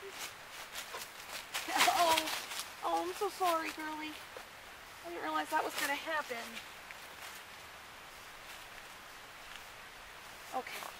Oh, I'm so sorry, girlie. I didn't realize that was going to happen. Okay.